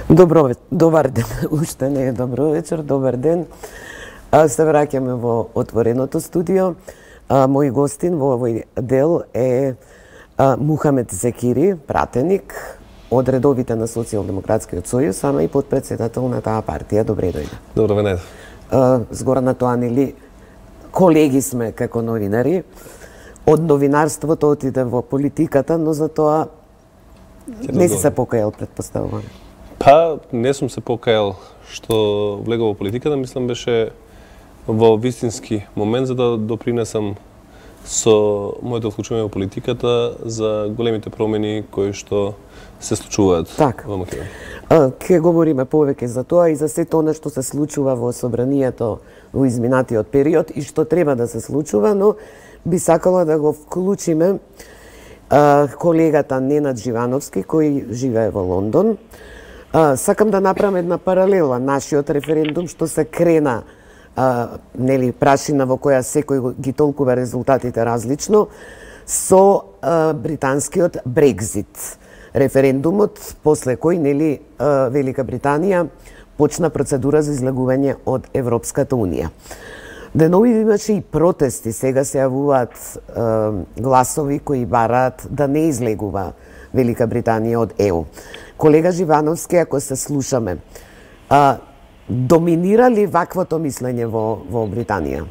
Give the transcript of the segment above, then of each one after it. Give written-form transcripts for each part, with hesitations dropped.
Добар ден, уште не е добро вечер, добар ден. Се враќаме во отвореното студио. Мој гостин во овој дел е Мухамед Зекири, пратеник од редовите на Социјалдемократскиот сојуз, ама и подпредседател на таа партија. Добре дојде. Добро венер. Згора на тоа, нели, колеги сме како новинари. Од новинарството отиде во политиката, но за тоа не си се покајал, предпоставувам. Па, не сум се покајал што влегов во политиката, мислам беше во вистински момент за да допринесам со моето вклучување во политиката за големите промени кои што се случуваат во Македонија. Ке говориме повеќе за тоа и за сето она што се случува во собранието во изминатиот период и што треба да се случува, но би сакала да го вклучиме колегата Ненад Живановски, кој живее во Лондон. Сакам да направам една паралела. Нашиот референдум што се крена, нели, прашина во која секој ги толкува резултатите различно, со британскиот Брекзит. Референдумот после кој, нели, Велика Британија почна процедура за излегување од Европската Унија. Денови имаше и протести, сега се јавуваат гласови кои бараат да не излегува Велика Британија од ЕУ. Колега Живановски, ако се слушаме, доминира ли ваквото мислење во Британија?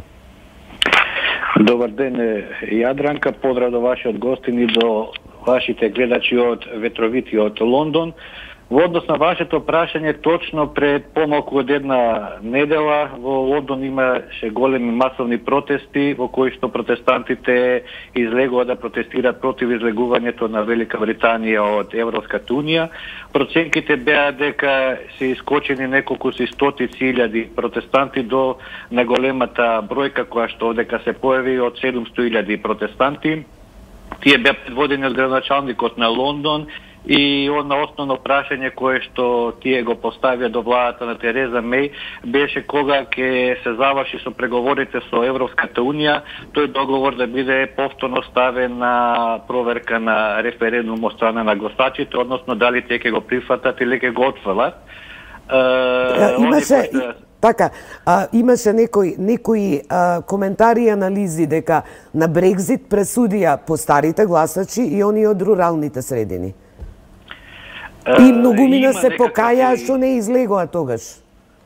Добар ден, Јадранка, поздрав до вашиот гостин и до вашите гледачи од ветровитиот Лондон. Во однос на вашето прашање, точно пред помалку од една недела во Лондон имаше големи масовни протести во кои што протестантите излегува да протестираат против излегувањето на Велика Британија од Европската Унија. Проценките беа дека се искочени неколку стотици илјади протестанти до наголемата бројка која што дека се појави од 700.000 протестанти. Тие беа предводени од градоначалникот на Лондон и на основно прашање кое што тие го поставија до владата на Тереза Меј беше кога ќе се заврши со преговорите со Европската Унија, тој договор да биде повторно ставен на проверка на референдум од страна на гласачите, односно дали тие ќе го прифатат или ќе го отфрлат. Имаше некои коментари и анализи дека на Брекзит пресудија по старите гласачи и они од руралните средини. И многумина се покаја што не излегоа тогаш.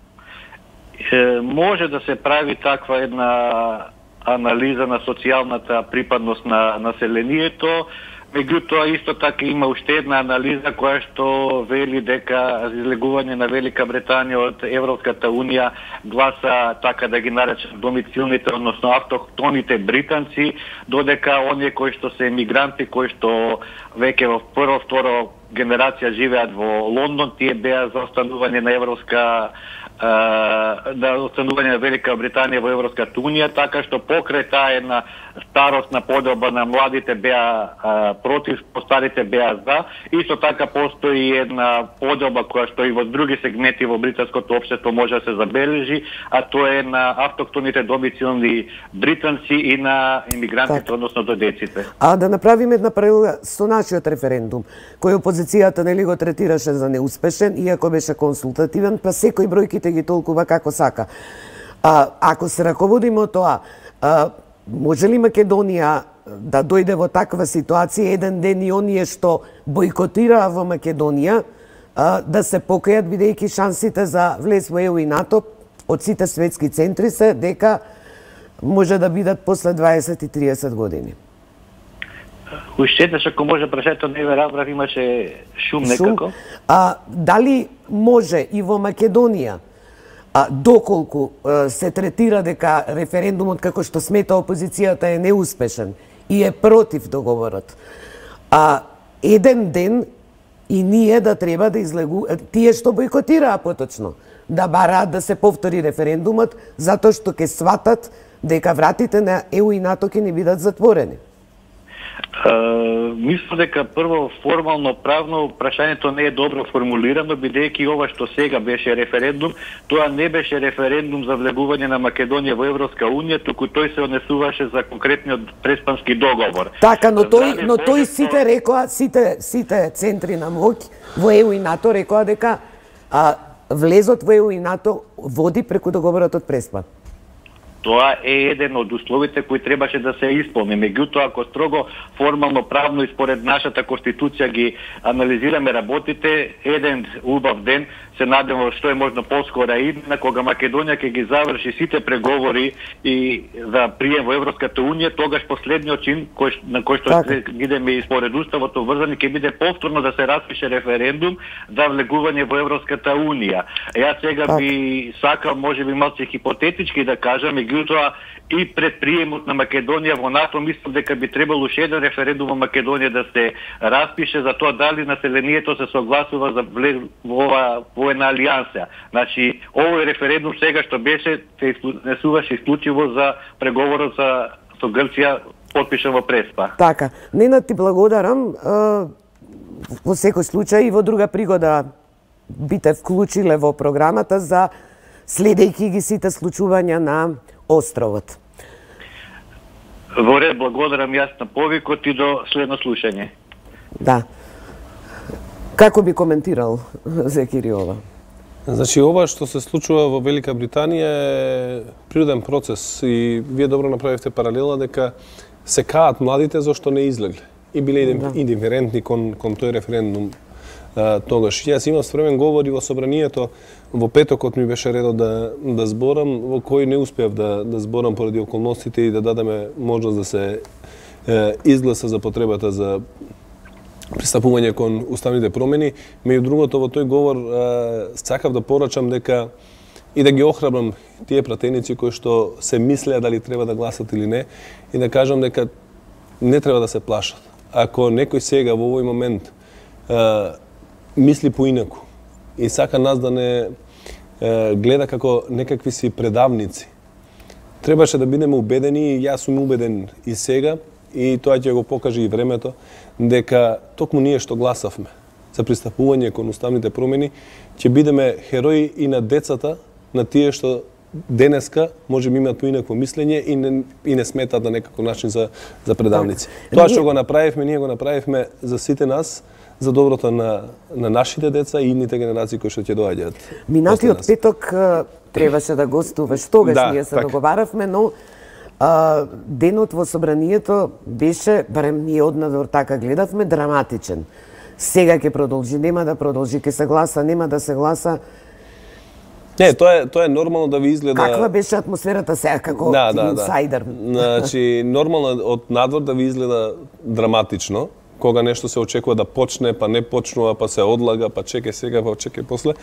Може да се прави таква една анализа на социјалната припадност на населението, меѓутоа исто така има уште една анализа која што вели дека за излегување на Велика Британија од Европската Унија гласа, така да ги наречем, домицилните, односно автохтоните британци, додека оние кои што се емигранти, кои што веќе во прво, второ генерација живеат во Лондон, тие беа за останување на останување на Велика Британија во Европската Унија, така што покрај таа една старосна поделба на младите беа против, постарите беа за. Исто така постои една поделба која што и во други сегменти во британското општество може да се забележи, а тоа е на автохтоните домицилни британци и на имигрантите, односно до деците. А да направиме една паралела со нашиот референдум, кој опозицијата нели го третираше за неуспешен, иако беше консултативен, па секој бројките ги толкува како сака. Ако се раководиме од тоа, може ли Македонија да дојде во таква ситуација еден ден и оние што бойкотираа во Македонија да се покајат, бидејќи шансите за влез во ЕУ и НАТО од сите светски центри се дека може да бидат после 20 и 30 години? Уште еднаш, ако може, прашањето не ве разбрав, имаше шум некако. Дали може и во Македонија, доколку се третира дека референдумот, како што смета опозицијата, е неуспешен и е против договорот, еден ден и ние да треба да тие што бойкотираа поточно, да бараат да се повтори референдумот, затоа што ќе сватат дека вратите на ЕУ и НАТО ќе не бидат затворени? Мислам дека прво формално правно прашањето не е добро формулирано, бидејќи ова што сега беше референдум, тоа не беше референдум за влегување на Македонија во Европска Унија, туку тој се однесуваше за конкретниот преспански договор. Така, но тој сите рекоа, сите центри на моќ во ЕУ и НАТО рекоа дека А влезот во ЕУ и НАТО води преку договорот од Преспа. Тоа е еден од условите кои требаше да се исполни. Меѓутоа, ако строго формално, правно и според нашата Конституција ги анализираме работите, еден убав ден се надевам што е можно поскора идна, кога Македонија ќе ги заврши сите преговори и за прием во Европската Унија, тогаш последниот чин на кој што идеме и според уставот врзани ќе биде повторно да се распише референдум за влегување во Европската Унија. Јас сега би сакал можеби малку хипотетички да кажам, меѓутоа и пред приемот на Македонија во НАТО мислам дека би требало уште еден референдум во Македонија да се распише за тоа дали населението се согласува за во една алијанса. Значи, овој референдум сега што беше се изнесуваше исклучиво за преговорот со Грција потпишан во Преспа. Така, Ненад, ти благодарам. Во секој случај и во друга пригода би те вклучиле во програмата за следејќи ги сите случувања на островот. Во ред, благодарам јас на повикот и до следно слушање. Да. Како би коментирал Зекири ова? Значи, ова што се случува во Велика Британија е природен процес и вие добро направивте паралела дека се каат младите зашто не излегле и биле индиферентни кон тој референдум тогаш. Јас имав спремен говор и во собранието во петокот ми беше редо да зборам, во кој не успеав да зборам поради околностите и да дадеме можност да се изгласа за потребата за пристапување кон уставните промени. Меѓу другото, во тој говор сакав да порачам дека и да ги охрабрам тие пратеници кои што се мислеа дали треба да гласат или не и да кажам дека не треба да се плашат. Ако некој сега во овој момент мисли поинаку и сака нас да не гледа како некакви си предавници, требаше да бидеме убедени, и јас сум убеден и сега, и тоа ќе го покаже и времето, дека токму ние што гласавме за пристапување кон уставните промени, ќе бидеме херои и на децата, на тие што денеска може би имаат поинакво мислење и не сметаат на некако начин за предавници. Тоа што го направивме, ние го направивме за сите нас, за доброто на нашите деца и идните генерации кои што ќе доаѓаат. Минатиот петок требаше да гостуваш, тогаш ние се договаравме, но денот во собранието беше, барем ние однадвор така гледавме, драматичен. Сега ќе продолжи, нема да продолжи, ќе се гласа, нема да се гласа. Не, тоа е нормално да ви изгледа. Каква беше атмосферата сега како инсайдер? Значи, нормално од надвор да ви изгледа драматично, кога нешто се очекува да почне, па не почнува, па се одлага, па чекај сега, па чекај после.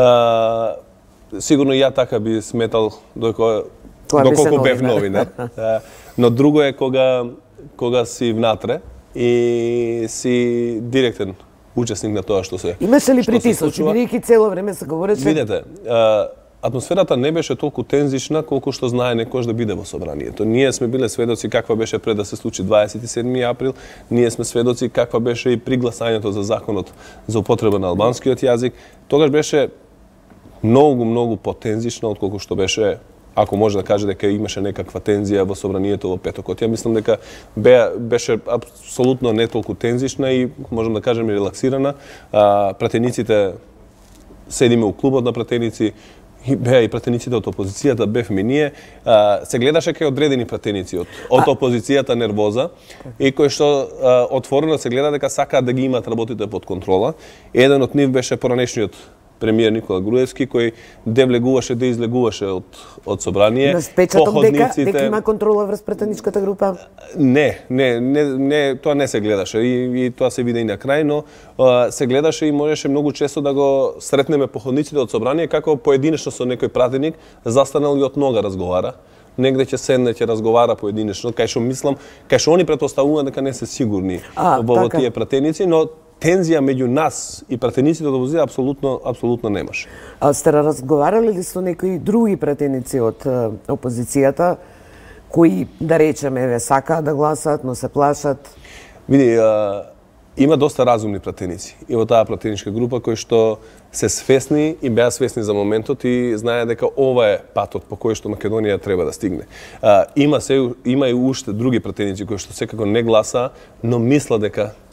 Сигурно ја така би сметал доколку бев новинар. Но друго е кога си внатре и си директен учесник на тоа што се случува. Имаше ли притисок? Бидејќи цело време се говореше? Видете, атмосферата не беше толку тензична колку што знае некош да биде во собранието. Ние сме биле сведоци каква беше пред да се случи 27 април, ние сме сведоци каква беше и при гласањето за законот за употреба на албанскиот јазик. Тогаш беше многу потензична отколку што беше, ако може да каже дека имаше некаква тензија во собранието во петокот. Ја мислам дека беше апсолутно не толку тензична и можам да кажем релаксирана. Пратениците седиме у клубот на пратеници, беа и пратениците од опозицијата, бевме ние, се гледаше кај одредени пратеници од опозицијата нервоза и кои што отворено се гледа дека сакаат да ги имаат работите под контрола. Еден од нив беше поранешниот премиер Никола Груевски, кој влегуваше да излегуваше од собрание. Но спечаток дека има контрола врз пратеничката група? Не, тоа не се гледаше и тоа се види и на крај, но се гледаше и можеше многу често да го сретнеме по ходниците од собрание како поединечно со некој пратеник застанал и од нога разговара. Негде ќе седне, ќе разговара поединечно, кај што мислам, кај што они претпоставуваат дека не се сигурни во тие пратеници, но тензија меѓу нас и пратениците од опозицијата апсолутно немаше. А сте разговарали ли со некои други пратеници од опозицијата кои, да речеме, сакаат да гласат, но се плашат? Види, има доста разумни пратеници и во таа пратеничка група кои што се свесни и беа свесни за моментот и знае дека ова е патот по кој што Македонија треба да стигне. Има и уште други пратеници кои што секако не гласаа, но мисла дека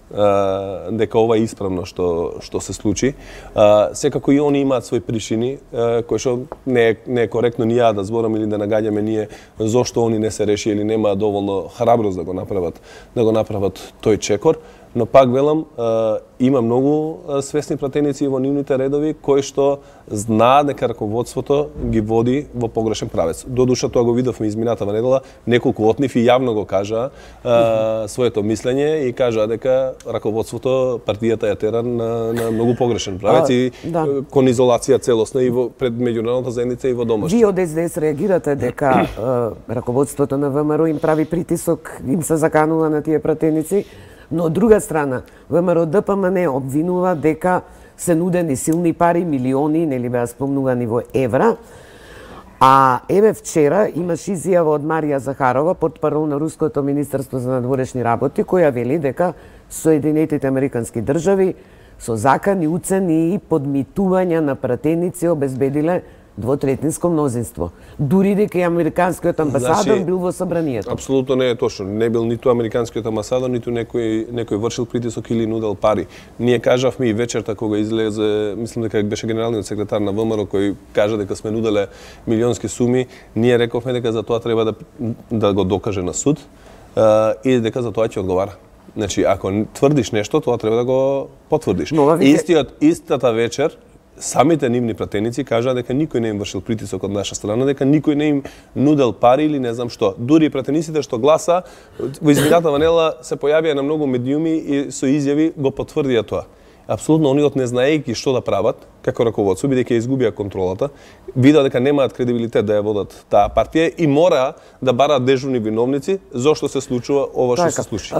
дека ова е исправно што се случи. Секако и они имаат свои причини, кои што не е коректно ни ја да зборам или да нагаѓаме ние зошто они не се реши или немаат доволно храброст да го направат тој чекор. Но пак велам, има многу свесни пратеници во нивните редови кои што знаат дека раководството ги води во погрешен правец. Додуша тоа го видовме измината недела, неколку од нив и јавно го кажаа своето мислење и кажаа дека раководството партијата ја тера на многу погрешен правец и кон изолација целосна и пред меѓународната заедница и во домашно. Вие од СДС реагирате дека раководството на ВМРО им прави притисок, им се заканува на тие пратеници. Но од друга страна, ВМРО ДПМН обвинува дека се нудени силни пари, милиони, нели беа спомнувани во евра. А еве вчера имаш изјава од Марија Захарова, портпарол на Руското министерство за надворешни работи, која вели дека Соединетите Американски држави со закани, уцени и подмитувања на пратеници обезбедиле двотретинско мнозинство. Дури дека и американскиот амбасадор бил во собранието. Апсолутно не е точно. Не бил ниту американскиот амбасадор, ниту некој вршил притисок или нудел пари. Ние кажавме и вечерта кога излезе, мислам дека беше генералниот секретар на ВМРО кој кажа дека сме нуделе милионски суми, ние рековме дека за тоа треба да го докаже на суд и дека за тоа ќе одговара. Значи, ако тврдиш нешто, тоа треба да го потврдиш. Истата вечер самите нивни пратеници кажаа дека никој не им вршил притисок од наша страна, дека никој не им нудел пари или не знам што. Дури и пратениците што гласа во измината недела се појавија на многу медиуми и со изјави го потврдија тоа. Апсолутно оние не знаејќи што да прават како раководство, бидејќи изгубија контролата, видеа дека немаат кредибилитет да ја водат таа партија и мора да бараат дежурни виновници зошто се случува ова што се случи.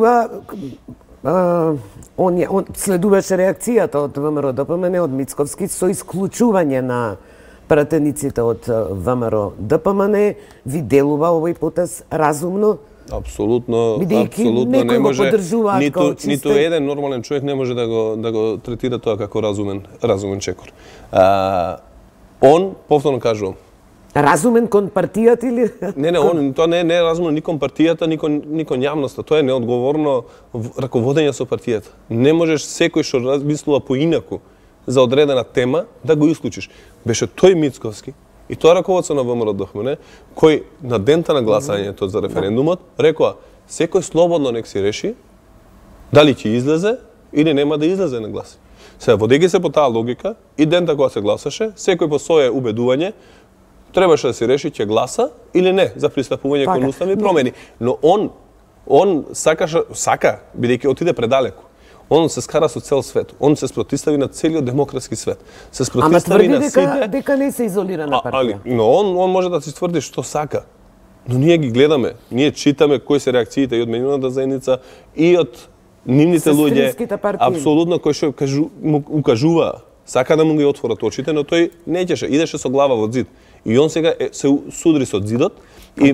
Следуваше реакцијата од ВМРО ДПМН, од Мицковски, со исклучување на пратениците од ВМРО ДПМН. Ви делува овој потез разумно? Апсолутно не може. Ниту еден нормален човек не може да го третира тоа како разумен чекор. Он, повторно кажувам, разумен кон партијата или? Не, тоа не е разумно ни кон партијата, ни кон јавноста. Тоа е неодговорно раководење со партијата. Не можеш секој што размислува поинаку за одредена тема да го исклучиш. Беше тој Мицковски и тоа раководство на ВМРО ДПМН кој на дента на гласањето за референдумот рекоа секој слободно нек си реши дали ќе излезе или нема да излезе на глас. Сега водејќи се по таа логика и дента кога се гласаше, секој по свое убедување требаше да се реши ќе гласа или не за пристапување кон уставни промени. Но он сака, бидејќи отиде предалеку. Он се скара со цел свет. Он се спротивстави на целиот демократски свет. Се спротивстави на сите. Ама тврди дека не се изолирана партија. Но он може да си тврди што сака. Но ние ги гледаме, ние читаме кои се реакциите и од меѓународната заедница и од нивните луѓе. Апсолутно кои што му укажуваа. Сака да му ги отворат очите, но тој неќеше, идеше со глава во зид. И он сега се судри со зидот и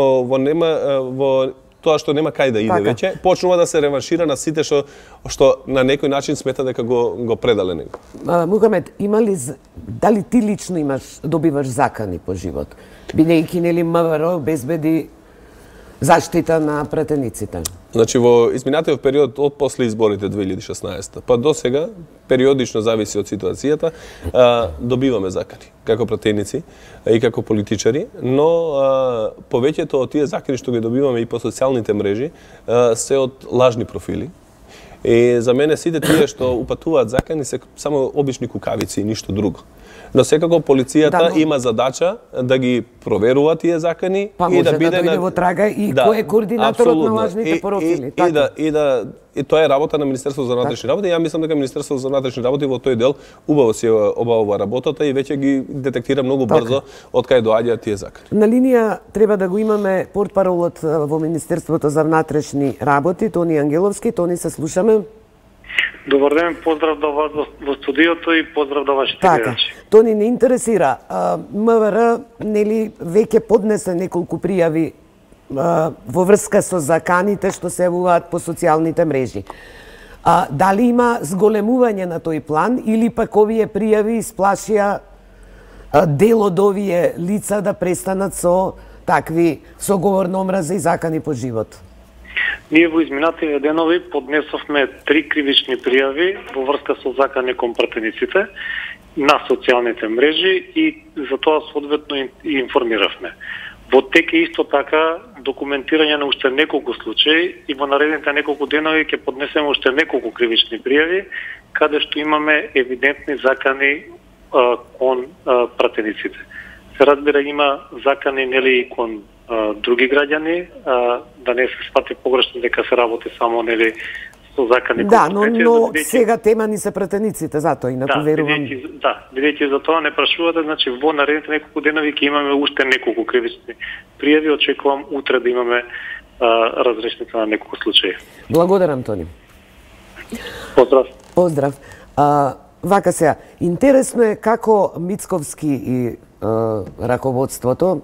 во тоа што нема кај да иде веќе, почнува да се реваншира на сите што на некој начин смета дека го предале него. Мухамед, дали ти лично добиваш закани по живот? Бидејќи нели МВР обезбеди заштита на пратениците? Значи, во изминатиот период од после изборите 2016 па до сега, периодично зависи од ситуацијата, добиваме закани како пратеници и како политичари, но повеќето од тие закани што ги добиваме и по социјалните мрежи се од лажни профили. И за мене сите тие што упатуваат закани се само обични кукавици и ништо друго. Но секако полицијата има задача да ги проверува тие закани и да биде на во трага и кој е координаторот на лажните профили. И тоа е работа на Министерството за внатрешни работи. Ја мислам дека Министерството за внатрешни работи во тој дел убаво си обавува работата и веќе ги детектира многу брзо од кај доаѓаат тие закани. На линија треба да го имаме портпаролот во Министерството за внатрешни работи, Тони Ангеловски. Тони, се слушаме. Добар ден, поздрав до вас во студиото и поздрав до вашите гледачи. Тони, не интересира. МВР нели веќе поднесе неколку пријави во врска со заканите што се јавуваат по социјалните мрежи. Дали има зголемување на тој план или пак овие пријави исплашија дел од овие лица да престанат со такви со говор на омраза и закани по живот? Ние во изминативе денови поднесовме 3 кривични пријави во врска со закани кон пратениците на социјалните мрежи и за тоа соодветно и информиравме. Во тек е исто така документирање на уште неколку случаи и во наредните неколку денови ќе поднесеме уште неколку кривични пријави каде што имаме евидентни закани кон пратениците. Се разбира, има закани нели кон други граѓани, да не се свати погрешно дека се работи само нели со закани кон пратениците. Да, но сега тема ни се пратениците, затоа и наповерувам. Бидејќи за тоа не прашувате, значи во наредните неколку денови ќе имаме уште неколку кривични пријави, очекувам утре да имаме разрешница на неколку случаи. Благодарам, Тони. Поздрав. Поздрав. Вака сега, интересно е како Мицковски и раководството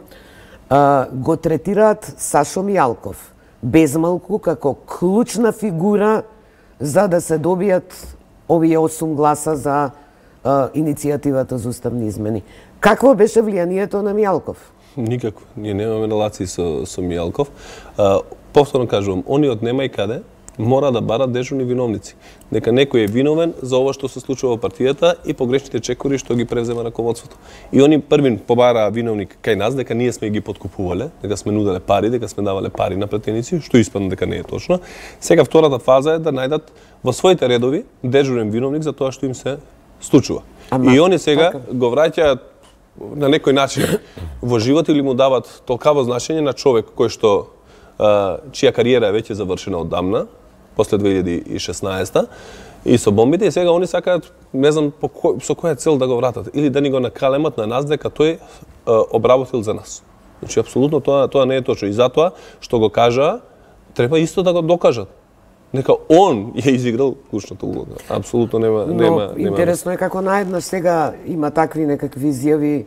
го третираат Сашо Мијалков, безмалку како клучна фигура за да се добијат овие 8 гласа за иницијативата за уставни измени. Какво беше влијанието на Мијалков? Никакво. Ние немаме релации со Мијалков. Повторно кажувам, они од нема и каде мора да барат дежурни виновници. Дека некој е виновен за ова што се случува во партијата и погрешните чекори што ги превзема раководството. И они првин побараа виновник кај нас, дека ние сме ги подкупувале, дека сме нуделе пари, дека сме давале пари на пратеници, што испадна дека не е точно. Сега втората фаза е да најдат во своите редови дежурен виновник за тоа што им се случува. И они сега го враќаат на некој начин во живот или му дават толкаво значење на човек кој што чија кариера е веќе завршена одамна, после 2016 и со бомбите, и сега они сакаат, не знам со која цел да го вратат, или да ни го накалемат на нас дека тој обработил за нас. Значи, апсолутно тоа не е точно. И затоа, што го кажа, треба исто да го докажат. Нека он ја изиграл клучната улога. Апсолутно нема. Интересно е како наеднаш сега има такви некакви изјави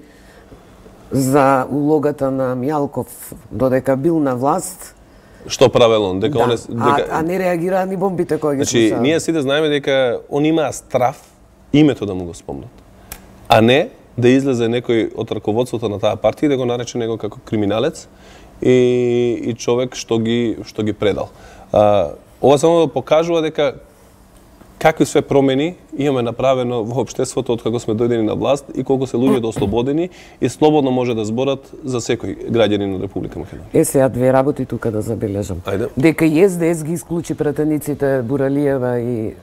за улогата на Мијалков додека бил на власт. Што правел он? Дека а не реагираа ни бомбите кои ги слушаа. Значи, ние сите знаеме дека он имаа страф името да му го спомнат. А не да излезе некој од раководството на таа партија да го нарече него како криминалец и човек што ги предал. Ова само покажува дека какви све промени имаме направено во општеството од како сме дојдени на власт и колку се луѓето ослободени и слободно може да зборат за секој граѓанин на Република Македонија. Сега две работи тука да забележам. Ајде. Дека и СДС ги исклучи пратениците Буралиева и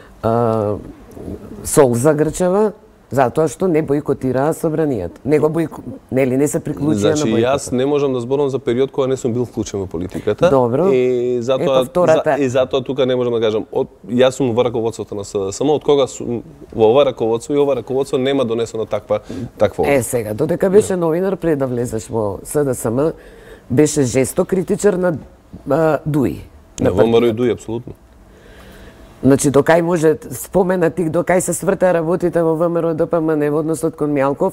Солза Грчева, затоа што не бойкотираа собранијата. Не се приклучија на бойкотот. Значи, јас не можам да зборам за период кога не сум бил вклучен во политиката. Добро. И затоа тука не можам да кажам. Јас сум во раководството на СДСМ, од кога сум во ова раководство и ова раководство нема донесено таква сега, додека беше новинар пред да влезеш во СДСМ, беше жесток критичар на ДУИ. На ВМРО и ДУИ, апсолутно. Значи, докај може споменати, докај се сврта работите во ВМРО ДПМН во односот кон Мијалков,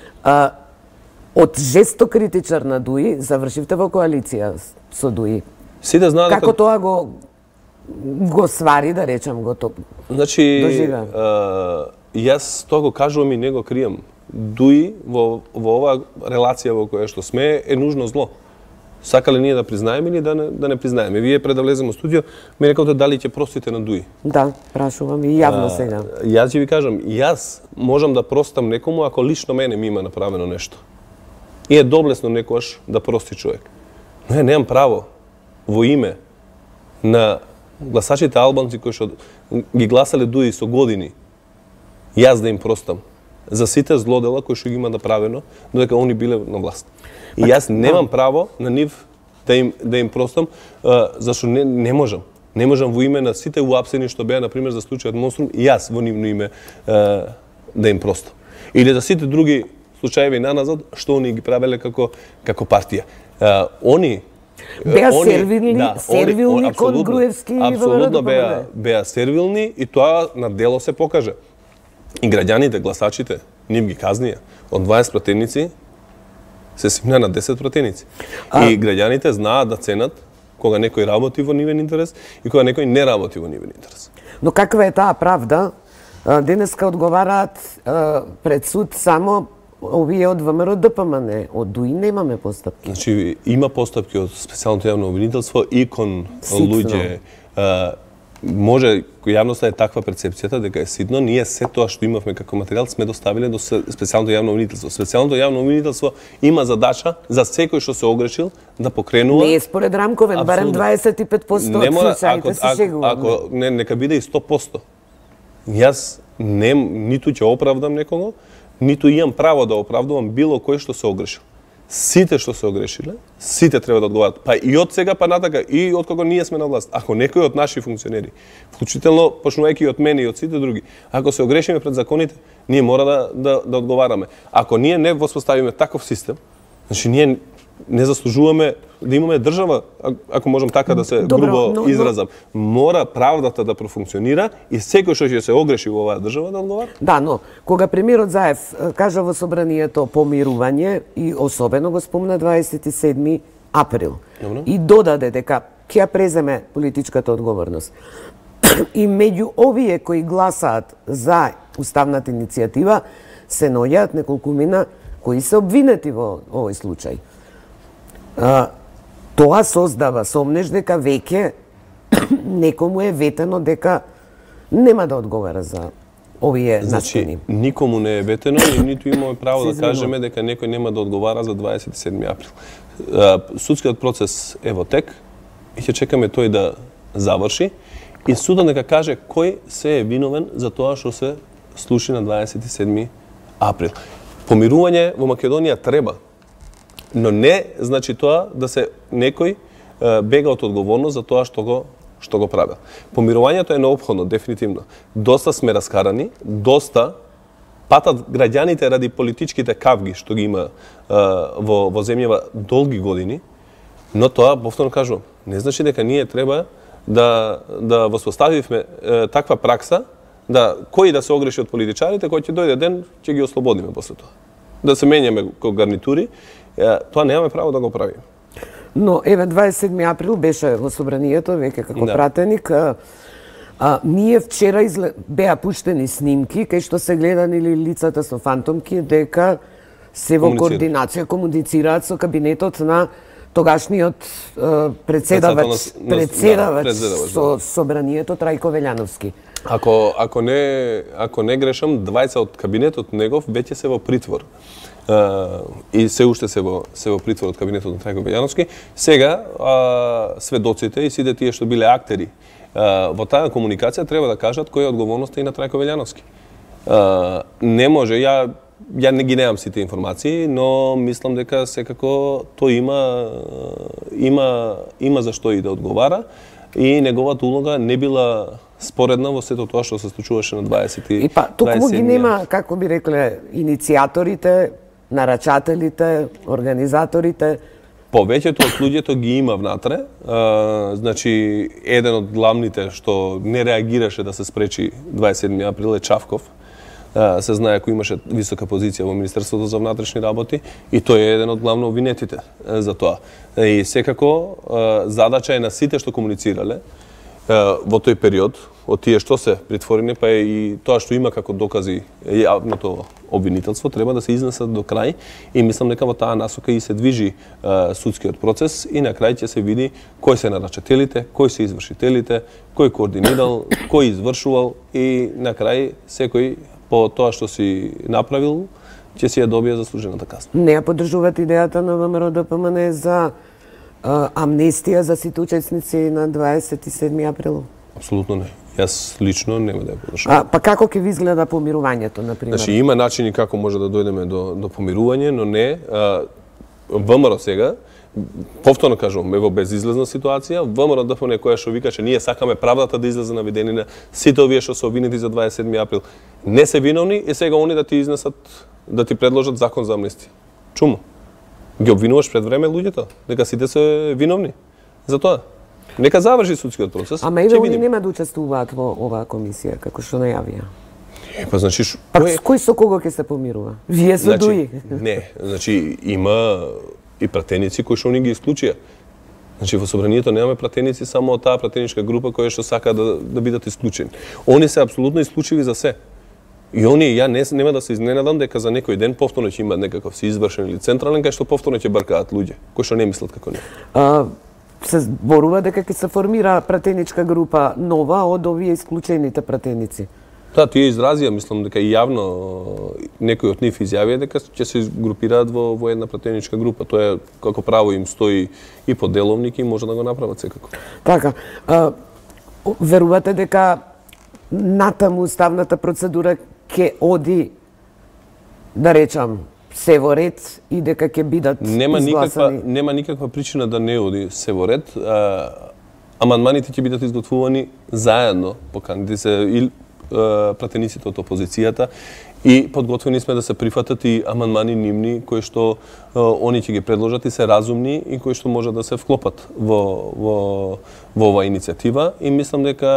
од жесток критичар на ДУИ, завршивте во коалиција со ДУИ. Сите знаат како тоа го свари, да речам, го то. Значи, јас тоа го кажувам и не го кријам. ДУИ во оваа релација во која што сме е нужно зло. Сакале ние да признаеме или да не признаеме? Вие пред да влеземе во студио, ми реколте дали ќе простите на ДУИ. Да, прашувам и јавно сега. Јас ќе ви кажам, јас можам да простам некому ако лично мене ми има направено нешто. И е доблесно некојаш да прости човек. Но ја немам право во име на гласачите албанци кои што ги гласале ДУИ со години, јас да им простам за сите злодела кои што ги има направено додека они биле на власт. И јас немам право на нив да им простам, зашто не можам. Не можам во име на сите уапсени што беа, например, за случајот Монструм, и јас во нивно име да им простам. Или за сите други случаеви наназад, што они ги правеле како партија. Они беа сервилни кон Груевски и апсолутно беа сервилни и тоа на дело се покажа. И граѓаните, гласачите, нив ги казнија. Од 20 пратеници се симна на 10 пратеници. И граѓаните знаат да ценат кога некој работи во нивен интерес и кога некој не работи во нивен интерес. Но каква е таа правда? Денеска одговараат пред суд само овие од ВМРО ДПМН, од ДУИ немаме постапки. Значи, има постапки од специјалното јавно обвинителство и кон луѓе. Може, јавноста е таква перцепцијата дека е ситно, ние се тоа што имавме како материјал сме доставиле до специјалното јавно обвинителство. Специјалното јавно обвинителство има задача за секој што се огрешил да покренува. Не е според Рамковен, барем 25% од случаите се шегуваме. Ако нека биде и 100%. Јас ниту ќе оправдам некого, ниту имам право да оправдувам било кој што се огрешил. Сите што се огрешиле, сите треба да одговарат. Па и од сега па натака, и од кога ние сме на власт. Ако некој од наши функционери, вклучително почнувајќи од мене и од сите други, ако се огрешиме пред законите, ние мора да одговараме. Ако ние не воспоставиме таков систем, значи ние не заслужуваме да имаме држава, ако можам така да се грубо изразам. Мора правдата да профункционира и секој што ќе се огреши во оваа држава да одговара. Да, но кога премиерот Заев кажа во собранието помирување и особено го спомна 27 април и додаде дека ќе ја преземе политичката одговорност. И меѓу овие кои гласаат за уставната иницијатива се наоѓаат неколкумина кои се обвинети во овој случај. Тоа создава сомнеш дека веќе некому е ветено дека нема да одговара за овие настани. Никому не е ветено и ниту имаме право да кажеме дека некој нема да одговара за 27 април. Судскиот процес е во тек и ќе чекаме тој да заврши и судот нека каже кој се е виновен за тоа што се случи на 27 април. Помирување во Македонија треба, но не значи тоа да се некој бега од одговорност за тоа што го правил. Помирувањето е неопходно, дефинитивно. Доста сме раскарани, доста патат граѓаните ради политичките кавги што ги има во земјава долги години, но тоа, повторно кажувам, не значи дека ние треба да воспоставивме таква пракса, кој да се огреши од политичарите, кој ќе дојде ден, ќе ги ослободиме после тоа. Да се менјаме ко гарнитури, тоа немаме право да го правиме. Но, еве, 27 април беше во собранието, веќе како пратеник. Ние вчера беа пуштени снимки, кај што се гледани лицата со фантомки, дека се во координација комуницираат со кабинетот на тогашниот председавач со собранието Трајко Велјановски. Ако не грешам, двајца од кабинетот негов веќе се во притвор. И се уште се во притвор од кабинетот на Трајко Велјановски. Сега сведоците и сите тие што биле актери во таа комуникација треба да кажат која е одговорноста и на Трајко Велјановски. Не може, ја не ги немам сите информации, но мислам дека секако тој има за што и да одговара и неговата улога не била споредна во сето тоа што се случуваше на 27. И па, токму ги нема, како би рекле, иницијаторите, нарачателите, организаторите. Повеќето од луѓето ги има внатре. Значи, еден од главните што не реагираше да се спречи 27 април е Чавков. Се знае кој имаше висока позиција во Министерството за внатрешни работи и тој е еден од главно обвинетите за тоа. И секако задача е на сите што комуницирале во тој период, од тие што се притворени, па и тоа што има како докази јавното обвинителство, треба да се изнесат до крај и мислам дека во таа насока и се движи судскиот процес и на крај ќе се види кои се нарачателите, кои се извршителите, кој координирал, кој извршувал и на крај секој по тоа што си направил ќе си ја добие заслужената казна. Не ја поддржуват идејата на ВМРО ДПМН за амнестија за сите учесници на 27 април? Апсолутно не. Јас лично нема да ја поддржувам. Па како ќе ви изгледа помирувањето, например? Значи има начини како може да дојдеме до помирување, но не ВМРО сега, повторно кажувам, е во безизлезна ситуација, ВМРО ДПМН која што викаше ние сакаме правдата да излезе на виденина, сите овие што се обвинети за 27 април не се виновни и сега они да ти изнесат, да ти предложат закон за амнестија. Чумо. Ги обвинуваш пред време луѓето, дека сите се виновни за тоа. Нека заврши судскиот процес. Ама еве они нема да учествуваат во оваа комисија, како што најавија. Па значи кој со кого ќе се помирува? Вие со ДУИ? Не, значи има и пратеници кои што они ги исклучија. Значи во собранието немаме пратеници само од таа пратеничка група која што сака да бидат исклучени. Они се апсолутно исклучиви за се. И они, ја нема да се изненадам дека за некој ден повторно ќе имаат некаков си извршен или централен, кај што повторно ќе бркаат луѓе, кои што не мислат како ние. Се зборува дека ќе се формира пратеничка група нова од овие исклучените пратеници. Да, тие изразија, мислам дека и јавно некои од нив изјавија дека ќе се групираат во една пратеничка група. Тоа е како право им стои и по деловник и може да го направат секако. Така, верувате дека натаму уставната процедура ќе оди, да речам, се во ред и дека ќе бидат изгласани? Нема никаква причина да не оди се во ред. Амандманите ќе бидат изготвувани заедно, поканите се пратениците од опозицијата и подготвени сме да се прифатат и амандмани нивни кои што они ќе ги предложат и се разумни и кои што може да се вклопат во оваа иницијатива и мислам дека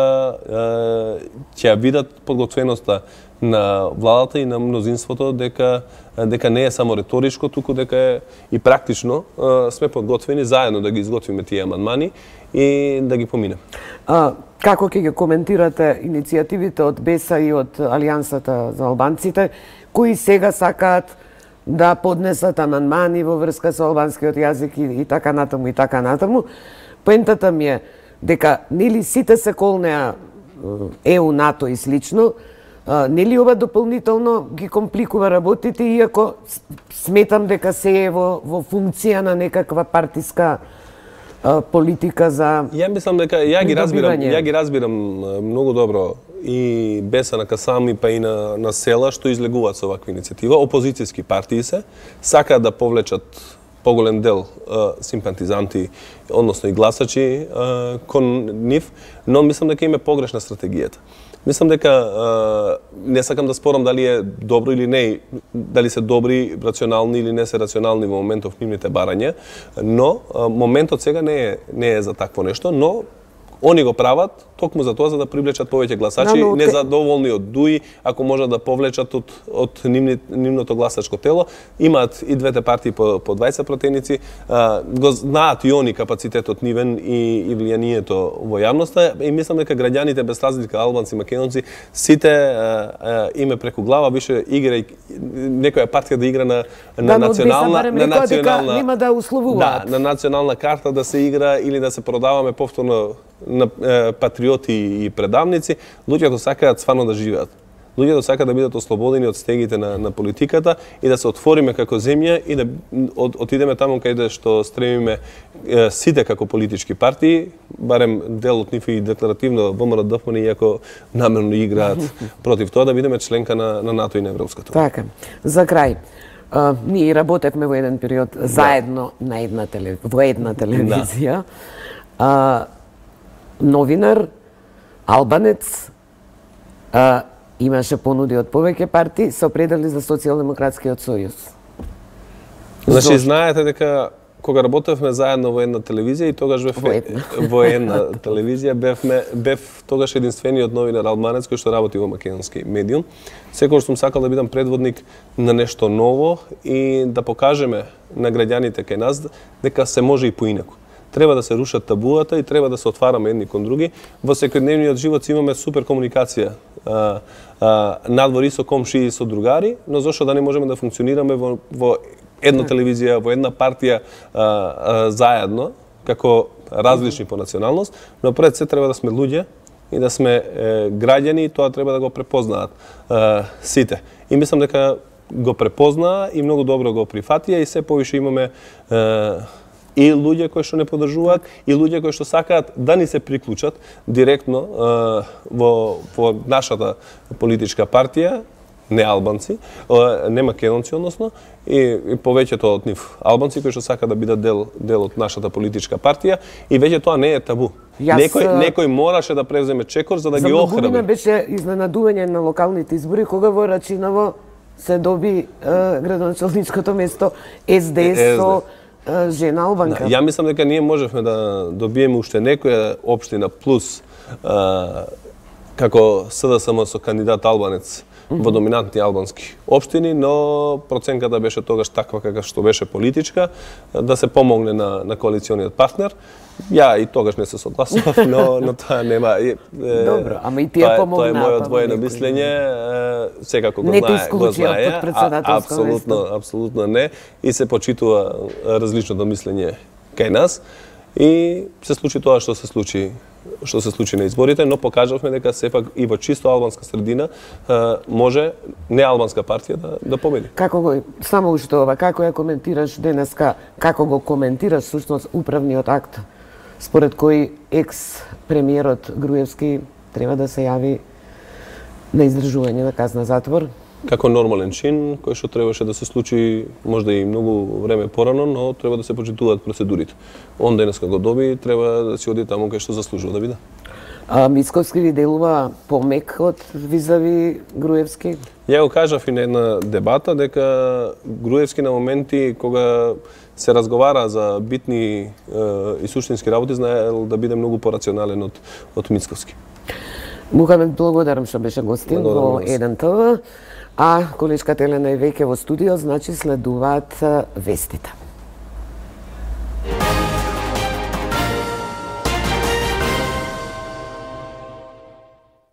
ќе видат подготвеноста на владата и на мнозинството дека не е само реторичко, туку дека е и практично сме подготвени заедно да ги изготвиме тие амандмани и да ги поминеме. Како ќе ги коментирате иницијативите од БЕСА и од Алијансата за албанците, кои сега сакаат да поднесат амандмани во врска со албанскиот јазик и така натаму и така натаму? Поентата ми е дека нели сите се колнеа ЕУ, НАТО и слично, нели ова дополнително ги компликува работите, иако сметам дека се е во функција на некаква партиска политика за Ја мислам дека ја ги разбирам многу добро и БЕСА на Касами па и на села што излегуваат со ваква иницијатива. Опозицијски партии се сакаат да повлечат поголем дел симпатизанти, односно и гласачи кон нив, но мислам дека им е погрешна стратегијата. Мислам дека не сакам да спорам дали е добро или не, дали се добри, рационални или не се рационални во моментов нивните барања, но моментот сега не е за такво нешто, но они го прават токму за тоа за да привлечат повеќе гласачи, незадоволни од ДУИ, ако можат да повлечат од нивното гласачко тело. Имаат и двете партии по 20 пратеници, го знаат и они капацитетот нивен и влијанието во јавноста и мислам дека граѓаните без разлика албанци, македонци, сите име преку глава више игра некоја партија да игра на национална нема да условуваат. Да, на национална карта да се игра или да се продаваме повторно на патриоти и предавници, луѓето сакаат стварно да живеат. Луѓето сакаат да бидат ослободени од стегите на политиката и да се отвориме како земја и да отидеме таму каде што стремиме сите како политички партии, барем дел од нив и декларативно ВМРО-ДПМН, иако намерно играат против тоа, да бидеме членка на НАТО и на Европската унија. Така. За крај, ние работевме во еден период заедно на една телевизија. Новинар, албанец, имаше понуди од повеќе партии, се определи за Социјалдемократскиот сојуз. Значи, знаете дека кога работевме заедно во една телевизија и тогаш во една телевизија бев тогаш единствениот новинар албанец кој што работи во македонски медиум. Секогаш сум сакал да бидам предводник на нешто ново и да покажеме на граѓаните кај нас дека се може и поинаку. Треба да се рушат табуата и треба да се отвараме едни кон други. Во секојдневниот живот имаме супер комуникација надвор и со комши и со другари, но зошто да не можеме да функционираме во една телевизија, во една партија заедно, како различни по националност, но пред се треба да сме луѓе и да сме граѓани и тоа треба да го препознаат сите. И мислам дека го препознаа и многу добро го прифатија и се повише имаме и луѓе кои што не поддржуваат, и луѓе кои што сакаат да ни се приклучат директно во нашата политичка партија, не албанци, не македонци, односно, и повеќето од нив албанци кои што сакаат да бидат дел од нашата политичка партија, и веќе тоа не е табу. Некој мораше да превземе чекор за да ги охрабри. За година беше изненадување на локалните избори кога во Рачиново се доби градоначалничкото место СДС со жена албанка. Ја мислам дека ние можевме да добиеме уште некоја општина плюс како СДСМ со кандидат албанец во доминантни албански општини, но проценката беше тогаш таква каква што беше политичка, да се помогне на коалициониот партнер Ја и тогаш не се согласував, но тоа нема. Добро, ама и тие помогнаа. Тоа е мојот двоено мислење, секако го знае, апсолутно не, и се почитува различното мислење кај нас. И се случи тоа што се случи на изборите, но покажавме дека сепак и во чисто албанска средина може неалбанска партија да победи. Како го, само уште ова, како ја коментираш денеска, како го коментираш сушност управниот акт, според кој екс-премиерот Груевски треба да се јави на издржување на казна затвор? Како нормален чин, кој што требаше да се случи можда и многу време порано, но треба да се почитуваат процедурите. Он денеска го доби, треба да си оди таму кај што заслужува да биде. Мицковски ви делува помек од визави Груевски? Ја го кажав и на една дебата дека Груевски на моменти кога се разговара за битни и суштински работи знаел да биде многу порационален од Мицковски. Мухамед, благодарам што беше гостин во 1 ТВ. А колешката Елена е веќе во студио, значи следуваат вестите.